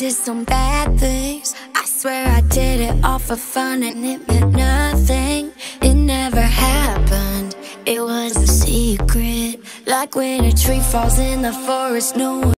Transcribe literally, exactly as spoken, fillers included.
did some bad things. I swear I did it all for fun, and it meant nothing. It never happened, it was a secret. Like when a tree falls in the forest, no one